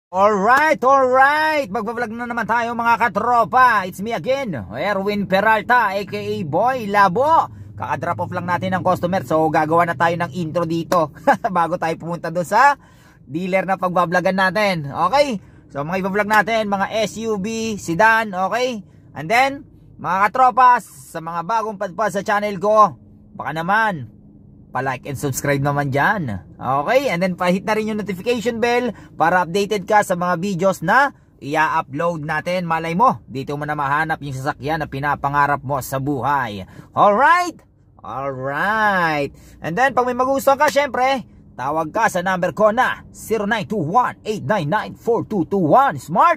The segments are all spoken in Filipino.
Alright, magbablog na naman tayo mga katropa. It's me again, Erwin Peralta aka Boy Labo. Kaka-drop off lang natin ng customer, so gagawa na tayo ng intro dito bago tayo pumunta doon sa dealer na pagbablogan natin. Okay, so mga ibablog natin, mga SUV, sedan, okay. And then, mga katropa, sa mga bagong padpad sa channel ko, baka naman pa-like and subscribe naman dyan. Okay, and then pa-hit na rin yung notification bell para updated ka sa mga videos na i-upload natin. Malay mo, dito mo na mahanap yung sasakyan na pinapangarap mo sa buhay. Alright? Alright. And then, pag may magustuhan ka, syempre, tawag ka sa number ko na 0921-899-4221 Smart,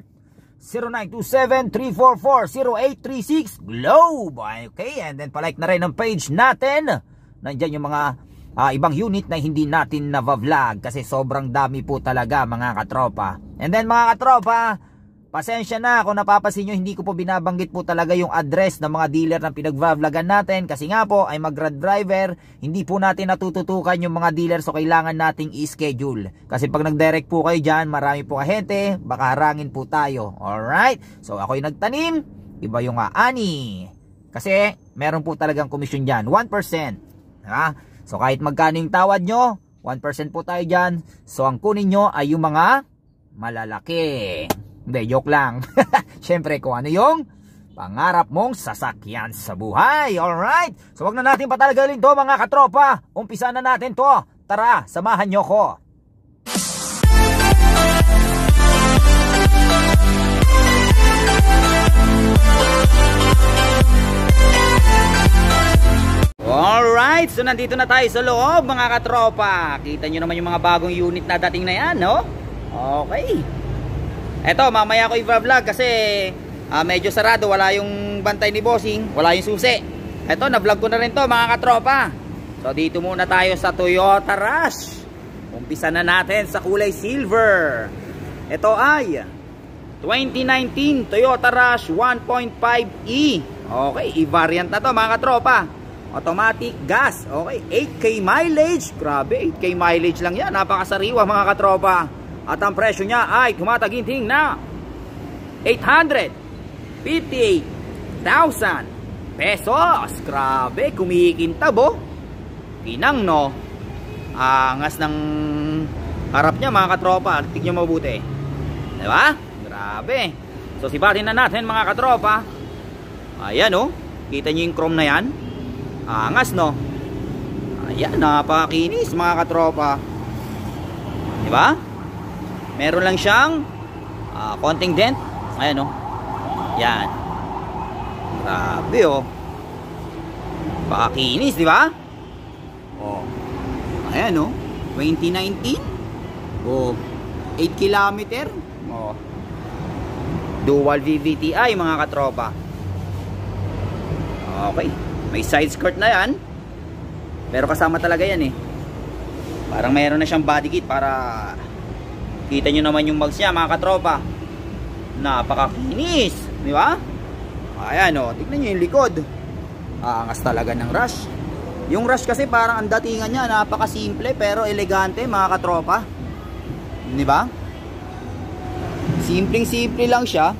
0927-344-0836 Globe. Okay, and then pa-like na rin ang page natin. Nandiyan yung mga ibang unit na hindi natin na-vlog kasi sobrang dami po talaga mga katropa. And then mga katropa, pasensya na kung napapansin nyo, hindi ko po binabanggit po talaga yung address ng mga dealer na pinag-vlogan natin kasi nga po ay mag-grad driver, hindi po natin natututukan yung mga dealer, so kailangan nating i-schedule. Kasi pag nag-direct po kayo dyan, marami po kahente, baka harangin po tayo. Alright? So ako'y nagtanim, iba yung ani. Kasi meron po talagang komisyon dyan, 1%. Ha? So kahit magkano yung tawad nyo, 1% po tayo dyan. So ang kunin nyo ay yung mga malalaki. Hindi, joke lang. Siyempre kung ano yung pangarap mong sasakyan sa buhay. Alright? So wag na natin patalagalin to mga katropa. Umpisa na natin to. Tara, samahan nyo ko. Alright, so nandito na tayo sa loob mga katropa. Kita nyo naman yung mga bagong unit na dating na yan, no? Okay. Eto, mamaya ko i-vlog kasi medyo sarado, wala yung bantay ni bossing, wala yung susi. Eto, na-vlog ko na rin to mga katropa. So dito muna tayo sa Toyota Rush. Umpisa na natin sa kulay silver. Ito ay 2019 Toyota Rush 1.5e. Okay, i-variant na to mga katropa. Automatic gas. Okay, 8K mileage. Grabe, 8K mileage lang yan. Napakasariwa mga katropa. At ang presyo niya ay tumataginting na 858,000 pesos. Grabe, kumikintab oh. Pinang no. Angas ng harap niya mga katropa. Tignan mo mabuti. Diba? Grabe. So sibatin na natin mga katropa. Ayan oh. Kita niyo yung chrome na yan. Angas no. Ayan, napakakinis mga katropa. Diba? Meron lang siyang konting dent. Ayan no. Yan. Grabe oh. Napakakinis diba? Oh. Ayan no. 2019. Oh. 8 kilometer. Oh. Dual VVTi mga katropa. Okay. May side skirt na yan. Pero kasama talaga yan eh. Parang meron na siyang body kit para kita nyo naman yung mags niya mga katropa. Napakakinis, di ba? Ayan o, tignan nyo yung likod. Angas talaga ng Rush. Yung Rush kasi parang ang datingan niya napakasimple pero elegante mga katropa. Di ba? Simpleng simple lang siya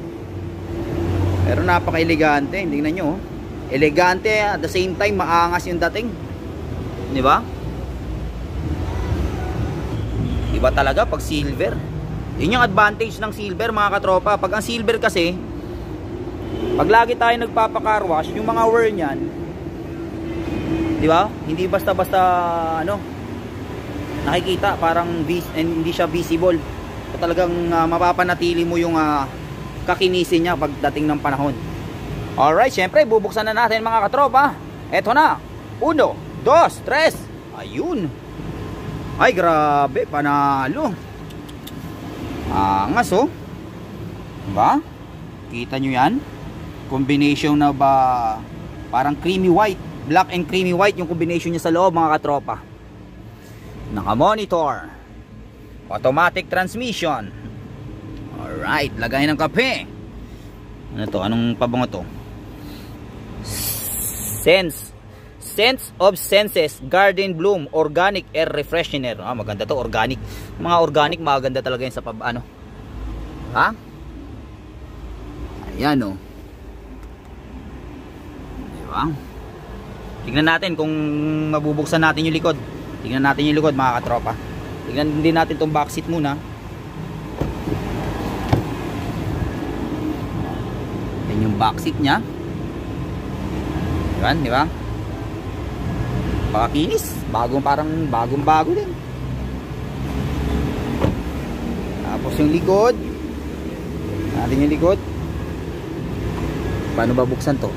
pero napaka-elegante. Tingnan nyo oh. Elegante at the same time maangas yung dating. Di ba? Iba talaga pag silver. Yun yung advantage ng silver mga katropa. Pag ang silver kasi, pag lagi tayo nagpapa-car wash, yung mga wear niyan, di ba? Hindi basta-basta ano, nakikita parang hindi siya visible. So, talagang mapapanatili mo yung kakinisin niya pagdating ng panahon. Alright, syempre bubuksan na natin mga katropa. Eto na. 1, 2, 3. Ayun. Ay grabe, panalo. Angas oh. Diba? Kita nyo yan? Combination na ba parang creamy white. Black and creamy white yung combination niya sa loob mga katropa. Naka-monitor. Automatic transmission. Alright, lagay ng kape. Ano to? Anong pabango to? Sense of Senses Garden Bloom Organic Air Refreshener. Maganda to, organic. Mga organic maganda talaga yan sa Ha? Ayan o. Diba? Tignan natin kung mabubuksan natin yung likod. Tignan natin yung likod mga katropa. Tignan din natin tong backseat muna. Yan yung backseat nya. Diba? Diba? Pakakinis. Bagong bago din. Tapos yung likod. Natin yung likod. Paano ba buksan to?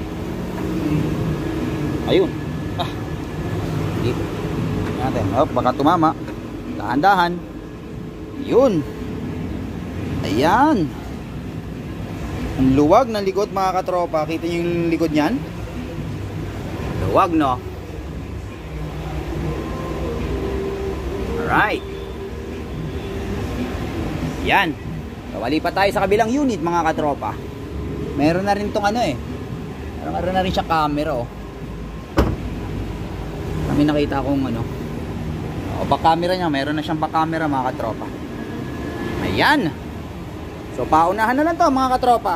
Ayun. Dito. Natin. Baka tumama. Dahan-dahan. Yun. Ayan. Ang luwag ng likod mga katropa. Kita nyo yung likod nyan? Luwag, no? Alright. Yan. Kawali pa tayo sa kabilang unit mga katropa. Meron na rin tong ano eh. Meron na rin siya camera oh. Kami nakita kong ano. Back camera niya. Meron na siyang back camera mga katropa. Ayan. So paunahan na lang to mga katropa.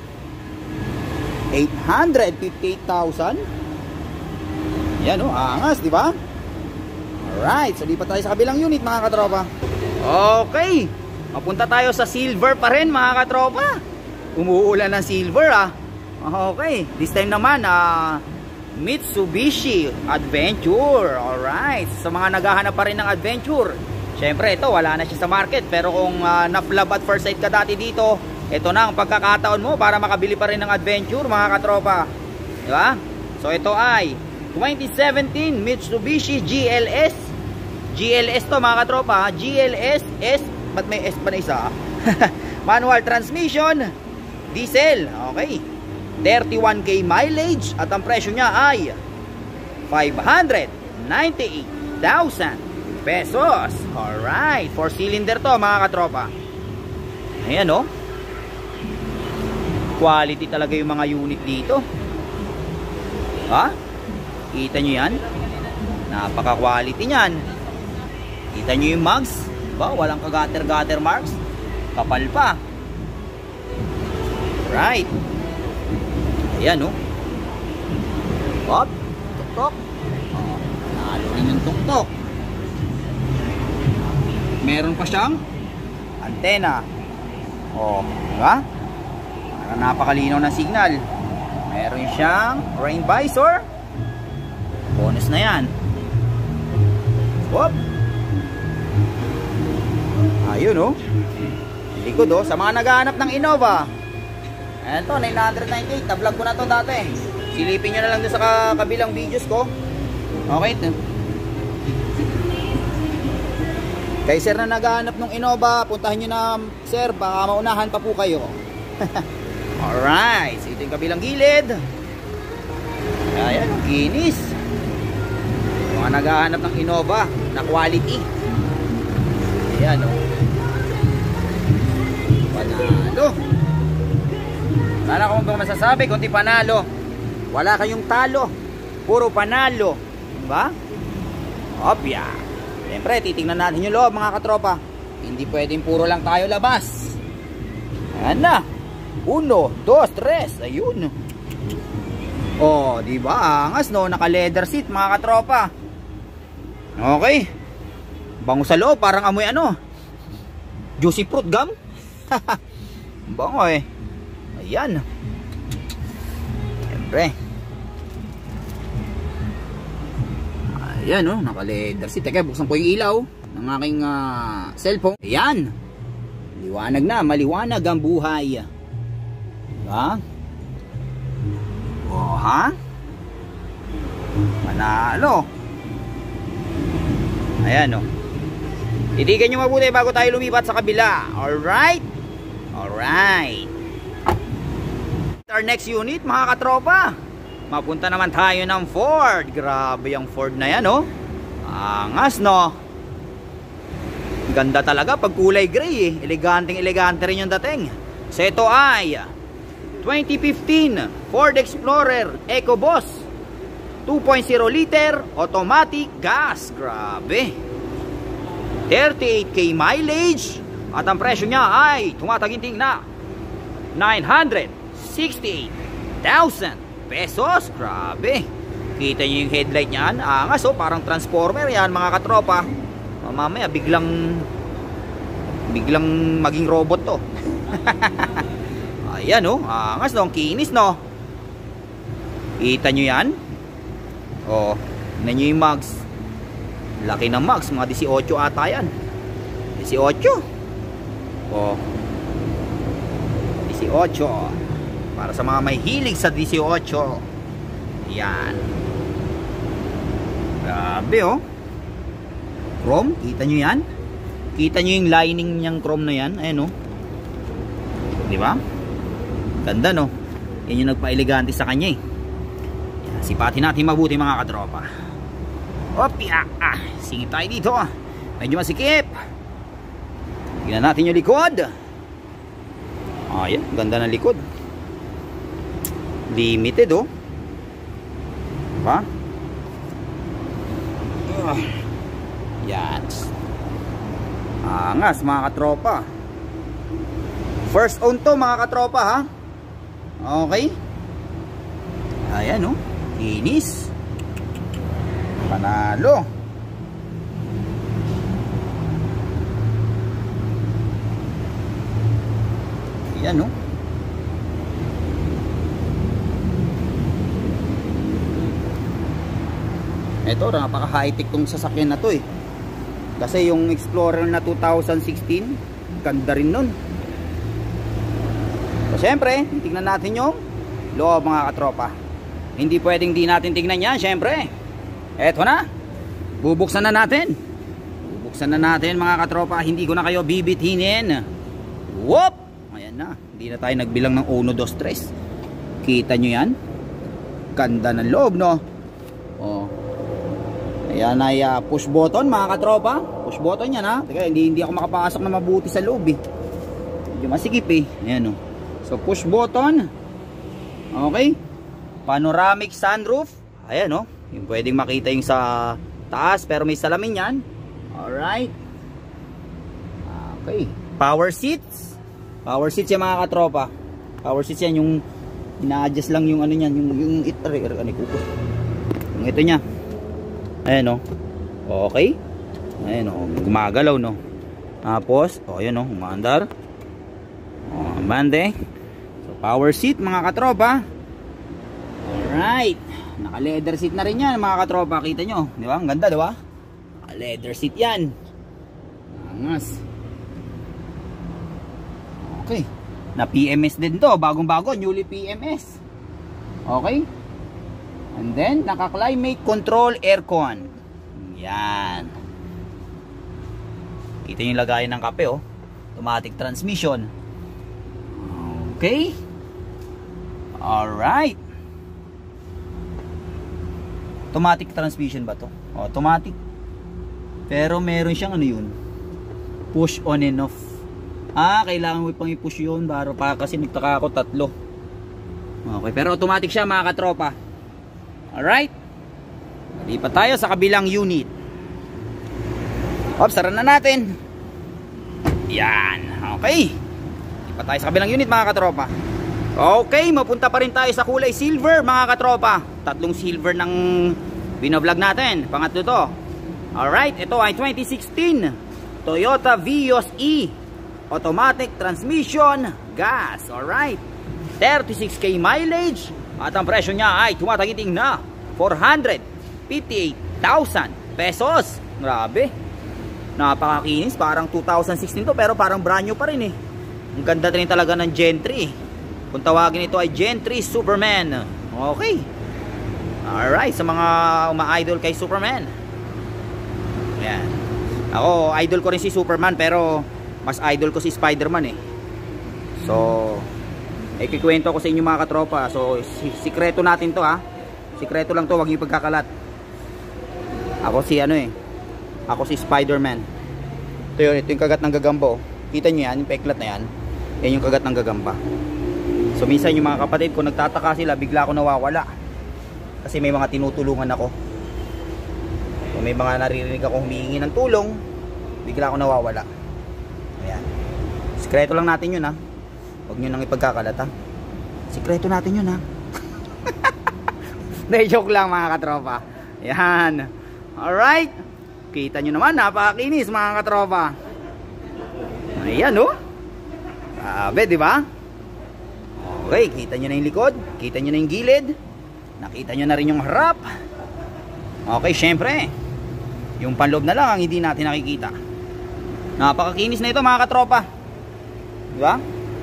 858,000. Yan oh. Angas di ba? Alright. So lipat tayo sa kabilang unit mga katropa. Okay. Mapunta tayo sa silver pa rin mga katropa. Umuulan ng silver ah. Okay, this time naman Mitsubishi Adventure. Alright, sa mga naghahanap pa rin ng adventure, syempre ito wala na siya sa market. Pero kung na-love at first sight ka dati dito, ito na ang pagkakataon mo para makabili pa rin ng adventure mga katropa. Diba? So ito ay 2017 Mitsubishi GLS. GLS to mga katropa. GLS S. Ba't may S pa na isa? Manual transmission, diesel. Okay, 31k mileage. At ang presyo niya ay 598,000 pesos. Alright, 4 cylinder to mga katropa. Ayan o. Quality talaga yung mga unit dito. Ha? Kita nyo yan? Napaka quality nyan. Kita nyo yung mugs? Ba, walang kagater-gater marks. Kapal pa. Right. Ayan oh. Hop. Tuk-tok. Nalo rin yung tuk-tok. Meron pa siyang antena. Oh, diba? Para napakalinaw ng signal. Meron siyang rain visor. Bonus na yan. Hop. Ayun oh. Likod oh. Sa mga naghahanap ng Innova. Eto 998. Na-vlog ko na to dati. Silipin nyo na lang doon sa kabilang videos ko. Okay. Kay sir na naghahanap ng Innova, puntahan nyo na sir. Baka maunahan pa po kayo. Alright. So ito yung kabilang gilid. Ayan. Kinis. Mga naghahanap ng Innova na quality. Ayan oh. Panalo. Wala akong masasabi kundi panalo. Wala kayong talo. Puro panalo. Diba? Opya. Siyempre titignan natin yung loob mga katropa. Hindi pwedeng puro lang tayo labas. Ayan na. 1, 2, 3. Ayun. Oh, diba? Angas no. Naka leather seat mga katropa. Okay. Bango sa loob, parang amoy ano, juicy fruit gum. Bango eh. Ayan. Siyempre. Ayan oh, naka-leather seat. Teka, buksan ko yung ilaw ng aking cellphone. Ayan. Liwanag na, maliwanag ang buhay. Diba? Oh ha? Manalo. Ayan oh. Titigan nyo mabuti bago tayo lumipat sa kabila. Alright? Alright. Our next unit mga katropa. Mapunta naman tayo ng Ford. Grabe yung Ford na yan oh. Angas no. Ganda talaga pag kulay gray eh. Elegante rin yung dating. So ito ay 2015 Ford Explorer EcoBoost 2.0 liter automatic gas. Grabe. 38k mileage. At ang presyo niya ay tumataginting na 968,000 pesos. Grabe. Kita nyo yung headlight niyan. Angas oh, parang transformer yan mga katropa. Mamaya biglang maging robot to. Ayan oh, angas no, ang kinis no. Kita nyo yan. Oh, tignan nyo yung mugs. Laki ng mugs, mga 18 ata yan. 18. Oh, 18. Para sa mga may hilig sa 18. Yan. Grabe oh. Chrome, kita nyo yan. Kita nyo yung lining niyang chrome na yan. Ayan oh. Diba? Ganda no. Yan yung nagpa-elegante sa kanya eh. Yan, sipatin natin mabuti mga katropa. Opya. Singit tayo dito. Medyo masikip. Tingnan natin yung likod. Ayan, ganda ng likod. Limited oh. Diba? Yan. Angas mga katropa. First own to mga katropa ha. Okay. Ayan oh. Kinis. Panalo. Ayan oh. Ito, napaka high-tech tong sasakyan na to eh. Kasi yung Explorer na 2016, ganda rin nun. So syempre, tingnan natin yung loob mga katropa. Hindi pwedeng di natin tingnan yan, syempre. Eto na. Bubuksan na natin. Bubuksan na natin mga katropa. Hindi ko na kayo bibithinin. Whoop! Ayan na. Hindi na tayo nagbilang ng 1, 2, 3. Kita nyo yan? Ganda ng loob no? Oh. Ayan ay push button mga katropa. Push button yan ha. Teka, hindi ako makapasok na mabuti sa loob eh. Medyo masikip eh. Ayan o. So push button. Okay. Panoramic sunroof. Ayan o. Yung pwedeng makita yung sa taas pero may salamin yan. Alright. Okay. Power seats. Power seats yan mga katropa. Power seats yan yung ina-adjust lang yung ano yan. Yung ito niya. Ayan o. Okay. Ayan o. Gumagalaw no. Tapos, ayan o. Umandar. Bande. So, power seat mga katropa. Alright. Naka leather seat na rin yan mga katropa. Kita nyo. Di ba? Ang ganda di ba? Naka leather seat yan. Angas. Okay. Na PMS din to. Bagong bago. Newly PMS. Okay. And then, naka-climate control aircon. Yan. Kita yung lagayan ng kape, oh. Automatic transmission. Okay. Alright. Automatic transmission ba to? Automatic. Pero meron siyang ano yun. Push on and off. Kailangan mo pang i-push yun. Kasi nagtaka ako 3. Okay, pero automatic siya mga katropa. Alright. Lipat tayo sa kabilang unit. Sara na natin. Yan. Okay. Lipat tayo sa kabilang unit mga katropa. Okay, mapunta pa rin tayo sa kulay silver mga katropa. 3 silver ng binablog natin. Pangatlo to. Alright, ito ay 2016 Toyota Vios E automatic transmission gas. Alright, 36k mileage. At ang presyo niya ay tumatagiting na 458,000 pesos. Grabe. Napakakinis. Parang 2016 to pero parang brand new pa rin eh. Ang ganda rin talaga ng Gen 3. Kung tawagin ito ay Gen 3 Superman. Okay. Alright, sa mga uma-idol kay Superman. Ayan. Ako, idol ko rin si Superman pero mas idol ko si Spider-Man eh. So, ikikwento ko sa inyo mga katropa. So, sikreto natin to ha. Sikreto lang to, wag niyo pagkakalat. Ako si ako si Spider-Man. Ito yung kagat ng gagamba oh. Kita nyo yan, yung peklat na yan. Yan yung kagat ng gagamba. So, minsan yung mga kapatid ko nagtataka sila, bigla ako nawawala. Kasi may mga tinutulungan ako. So, may mga naririnig ako humihingi ng tulong, bigla ako nawawala. Ayan. Sikreto lang natin yun ha. Huwag nyo nang ipagkakalat ha. Sikreto natin yun ha. Hindi, joke lang mga katropa. Yan. Alright. Kita nyo naman, napakakinis mga katropa. Ayan oh. Sabi, di ba? Okay, kita nyo na yung likod. Kita nyo na yung gilid. Nakita nyo na rin yung harap. Okay, syempre. Yung panloob na lang ang hindi natin nakikita. Napakakinis na ito mga katropa. Di ba?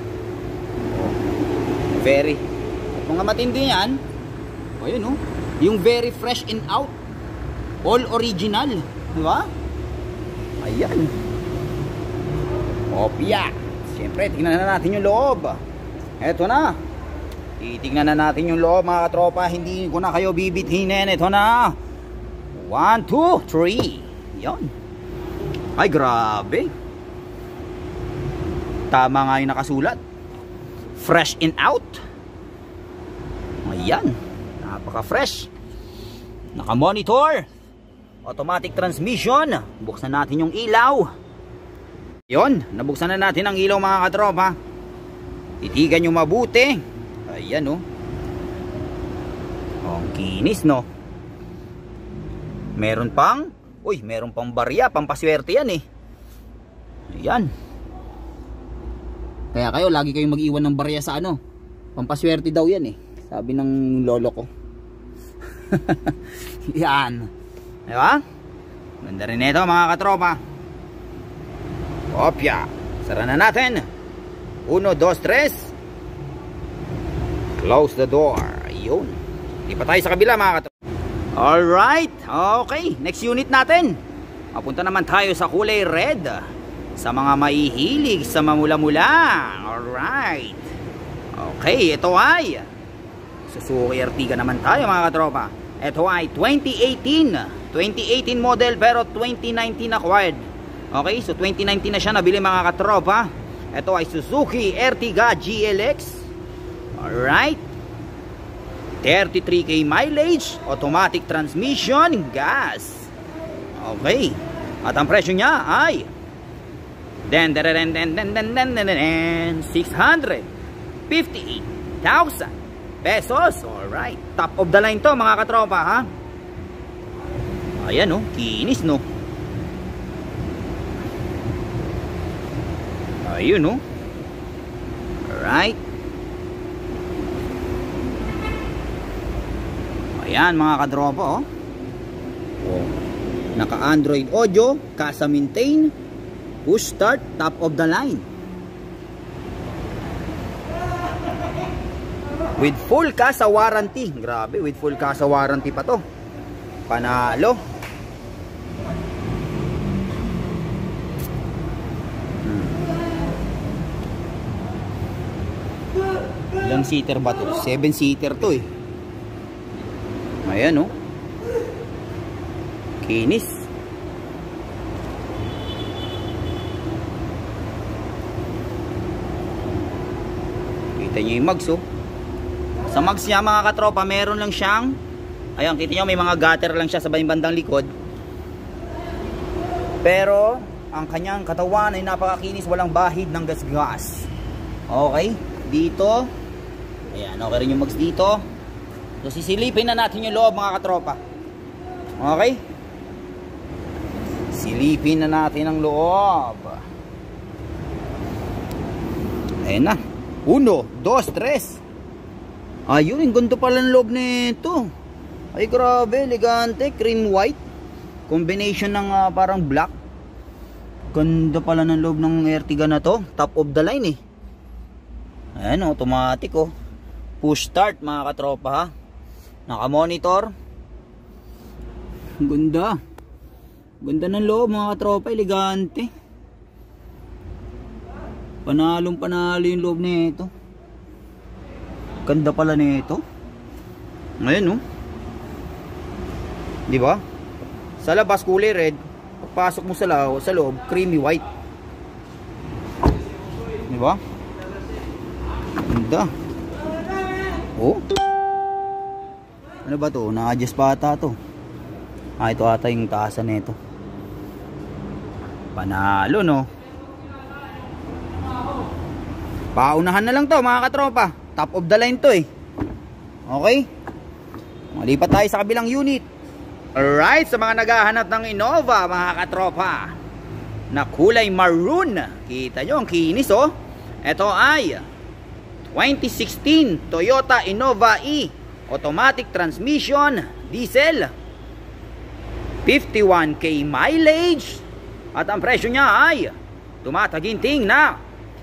Very. At mga matindi yan. O yun oh. Yung very fresh and out. All original. Di ba? Ayan. Opya. Siyempre, tingnan na natin yung loob. Eto na. Titignan na natin yung loob mga katropa. Hindi ko na kayo bibithinin. Eto na. 1, 2, 3. Yan. Ay, grabe. Tama nga yung nakasulat. Fresh and out. Ayan. Napaka-fresh. Naka-monitor. Automatic transmission. Buksan natin yung ilaw. Yon, nabuksan na natin ang ilaw mga katropa. Titigan nyo mabuti. Ayan oh. Ang kinis no. Meron pang, uy, meron pang barya, pampaswerte yan eh. Ayan. Kaya kayo, lagi kayong mag-iwan ng barya sa ano. Pampaswerte daw yan eh. Sabi ng lolo ko. Yan. Diba? Ganda rin ito mga katropa. Opya. Sara na natin. 1, 2, 3. Close the door. Ayun. Di pa tayo sa kabila mga katropa. Alright. Okay. Next unit natin. Papunta naman tayo sa kulay red. Sa mga maihilig sa mamula-mula. Alright. Okay. Ito ay Suzuki Ertiga naman tayo mga katropa. Ito ay 2018 model pero 2019 acquired. Okay, so 2019 na siya nabili mga katropa. Ito ay Suzuki Ertiga GLX. Alright. 33k mileage, automatic transmission, gas. Okay. At ang presyo niya ay 658,000 pesos. Alright. Top of the line to mga katropa ha. Ayan oh, kinis no. Ayun no. Alright. Ayan mga katropa oh. Naka Android Audio, Casa Maintain, push start, top of the line. With full Casa warranty. Grabe, with full Casa warranty pa to. Panalo. Ilang seater ba to? 7 seater to eh. Ayan oh. Kinis. Kita nyo yung mags oh. Sa mags niya mga katropa, meron lang siyang, ayan, kita nyo may mga gutter lang siya sa bandang likod. Pero ang kanyang katawan ay napakakinis, walang bahid ng gasgas. Okay, dito. Ayan, okay rin yung mags dito. So sisilipin na natin yung loob mga katropa. Okay? Silipin na natin ang loob. Ayan na. 1, 2, 3. Ayun, yung ganda pala ng loob nito. Ay grabe, elegante, cream white. Combination ng parang black. Ganda pala ng loob ng Ertiga na to. Top of the line eh. Ayan, automatic oh. Push start mga katropa ha. Naka monitor. Ganda. Ganda ng loob mga katropa, elegante. Panalong panalo yung loob nito. Ganda pala nito. Ayan oh. Di ba? Sa labas kulay red, pagpasok mo sa loob, creamy white. Di ba? Ganda. Oh. Ano ba to? Na-adjust pa ata to. Ah, ito ata yung taasan nito. Panalo no. Paunahan na lang to mga katropa. Top of the line to eh. Okay. Malipat tayo sa kabilang unit. Alright, sa mga naghahanap ng Innova mga katropa na kulay maroon, kita nyo ang kinis oh. Ito ay 2016 Toyota Innova E automatic transmission, diesel, 51k mileage, at ang presyo niya ay tumataginting na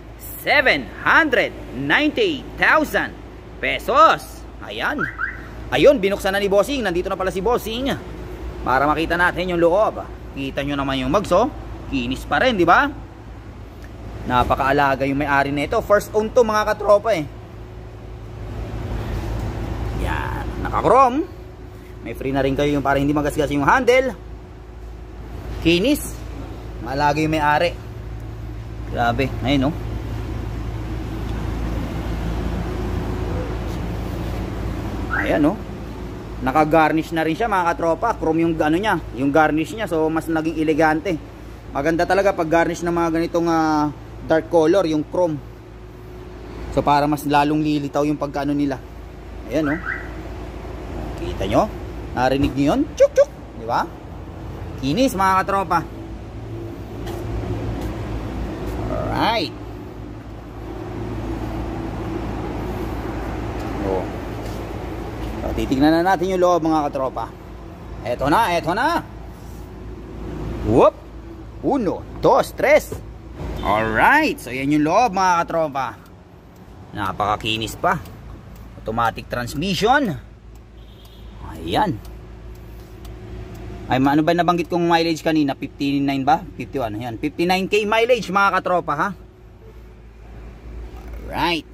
798,000 pesos. Ayan. Ayun, binuksan na ni Bossing. Nandito na pala si Bossing para makita natin yung loob. Kita nyo naman yung mags oh. Kinis pa rin, di ba? Napakaalaga yung may-ari nito. First own to mga katropa eh. Yan, naka-chrome. May free na rin kayo yung para hindi magasgas yung handle. Kinis. Malaga yung may-ari. Grabe, ayun oh. Ayan oh. Naka-garnish na rin siya mga katropa. Chrome yung ano niya, yung garnish niya, so mas naging elegante. Maganda talaga pag garnish ng mga ganitong dark color, yung chrome. So para mas lalong lilitaw yung pagkaano nila. Ayan oh. Kita nyo? Narinig nyo yun? Chuk chuk, di ba? Kinis mga katropa. Alright. Oh. So, titignan na natin yung loob mga katropa. Eto na, eto na. Whoop. 1, 2, 3. Alright, so yan yung loob mga katropa. Napakakinis pa. Automatic transmission. Ayan. Ay, ano ba nabanggit kong mileage kanina? 59 ba? 51. Ayan, 59k mileage mga katropa ha. Alright.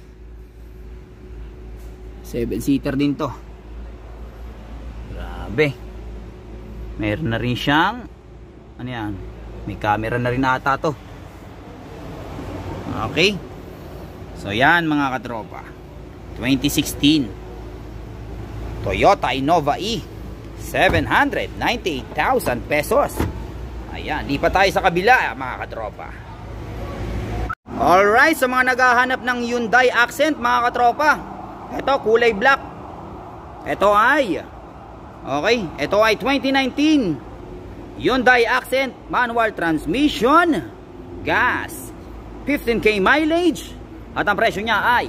7-seater din to. Grabe. Meron na rin siyang ano yan? May camera na rin ata to. Okay. So yan mga katropa, 2016 Toyota Innova E, 798,000 pesos. Ayan, lipat tayo sa kabila mga katropa. Alright, sa mga naghahanap ng Hyundai Accent mga katropa, ito kulay black. Ito ay ito ay 2019 Hyundai Accent manual transmission, gas, 15k mileage, at ang presyo niya ay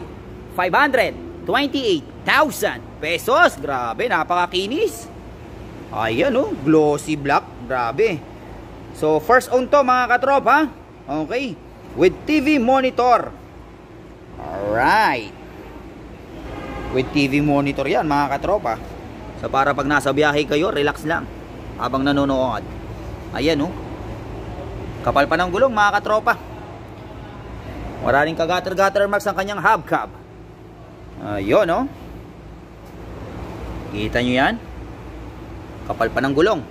528,000 pesos. Grabe, napakakinis. Ayan oh, glossy black. Grabe. So first own to mga katropa. Okay, with TV monitor. Alright, with TV monitor yan mga katropa. So para pag nasa biyahe kayo, relax lang habang nanonood. Ayan oh, kapal pa ng gulong mga katropa. Wala rin kagater-gater marks ang kanyang hubcap. Ayun oh, kita nyo yan, kapal pa ng gulong.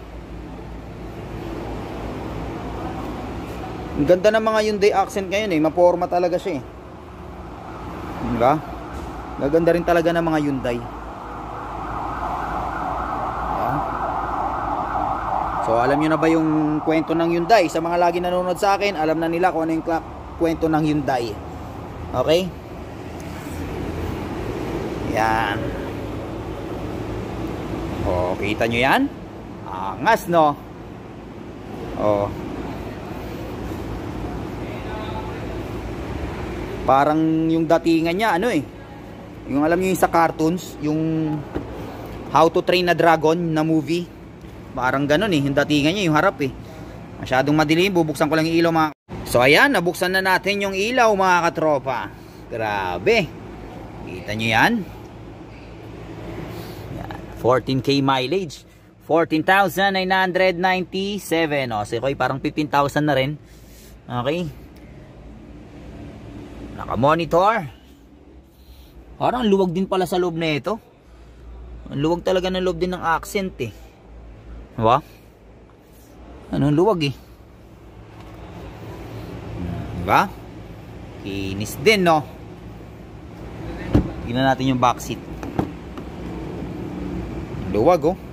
Ang ganda ng mga Hyundai Accent ngayon eh, maporma talaga siya eh, diba? Gaganda rin talaga ng mga Hyundai. So alam nyo na ba yung kwento ng Hyundai? Sa mga lagi nanonood sa akin, alam na nila kung ano yung kwento ng Hyundai. Okay? Yan. O, kita nyo yan? Angas no? O, parang yung datingan niya ano eh, yung alam nyo yung sa cartoons, yung How to Train a Dragon na movie, parang ganun eh yung datingan niya, yung harap eh. Masyadong madilim, bubuksan ko lang yung ilaw mga. So ayan, nabuksan na natin yung ilaw mga katropa. Grabe, kita nyo yan, 14k mileage, 14,997. O, so parang 15,000 na rin. Okay, naka-monitor. Parang luwag din pala sa loob na ito. Ang luwag talaga ng loob din ng Accent eh. Diba? Anong luwag eh. Diba? Kinis din no. Tingnan natin yung back seat. Luwag oh.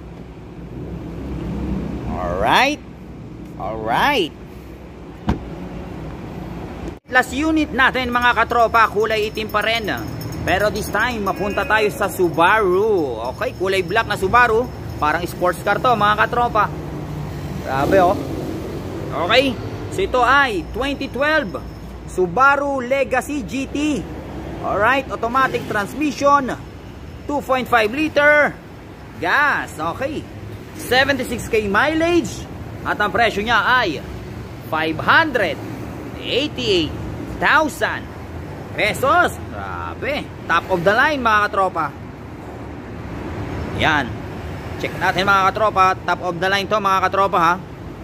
Alright. Alright. Last unit natin mga katropa, kulay itim pa rin. Pero this time, mapunta tayo sa Subaru. Okay, kulay black na Subaru. Parang sports car to mga katropa. Grabe oh. Okay, so ito ay 2012 Subaru Legacy GT. Alright, automatic transmission, 2.5 liter gas. Okay, 76k mileage. At ang presyo niya ay 588,000 pesos. Grabe, top of the line mga katropa. Yan, check natin mga katropa. Top of the line to mga katropa ha.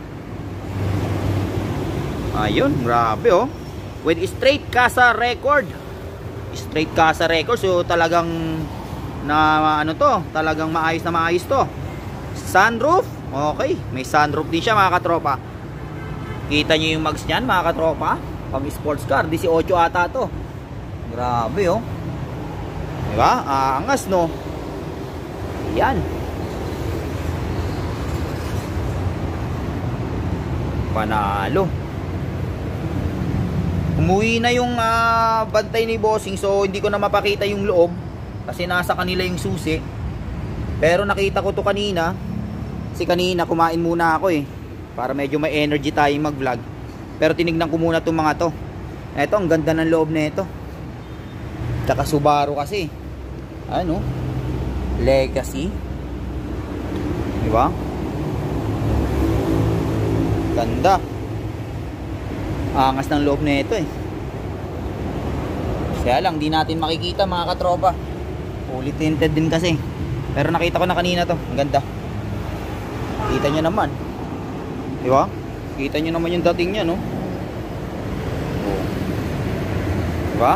Ayun, grabe oh. With straight kasa record. Straight kasa record. So talagang na ano to, talagang maayos na maayos to. Sunroof, okay, may sunroof din siya mga katropa. Kita nyo yung mags niyan mga katropa. Pang sports car, 18 ata to. Grabe oh. Diba? Angas no. Yan. Panalo. Umuwi na yung bantay ni bossing, so hindi ko na mapakita yung loob kasi nasa kanila yung susi. Pero nakita ko to kanina. Kasi kanina kumain muna ako para medyo may energy tayong mag vlog. Pero tinignan ko muna itong mga to. Eto, ang ganda ng loob na ito. Tsaka Subaru kasi. Ano? Legacy. Diba? Ganda. Angas ng loob na ito Kaya lang di natin makikita mga katropa. Fully tinted din kasi. Pero nakita ko na kanina to. Ang ganda. Kita nyo naman. Diba? Kita nyo naman yung dating niya no. Diba?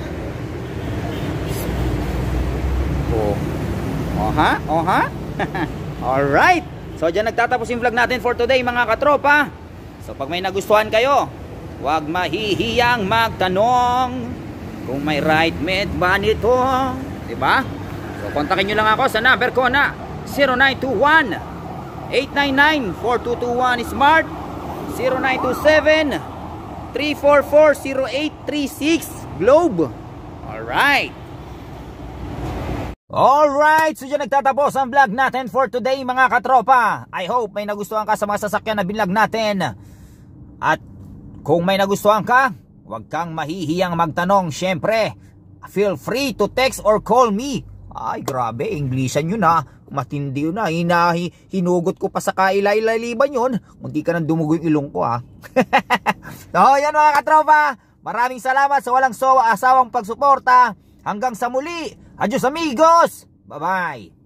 Oha? Oha? Alright. So dyan nagtatapos yung vlog natin for today mga katropa. So pag may nagustuhan kayo, huwag mahihiyang magtanong kung may ride med ba nito. Diba? So kontakin nyo lang ako sa number ko na 0921-899-4221 Smart, 0927-344-0836 Globe. Alright. Alright, so dyan nagtatapos ang vlog natin for today mga katropa. I hope may nagustuhan ka sa mga sasakyan na binlog natin. At kung may nagustuhan ka, huwag kang mahihiyang magtanong. Syempre, feel free to text or call me. Ay grabe, Englishan yun ha. Matindi yun ha. Hinugot ko pa sa kailay-layliban yun. Hindi ka nang dumugo yung ilong ko ha. So yan mga katropa, maraming salamat sa walang asawang pagsuporta. Hanggang sa muli. Adios amigos. Bye bye.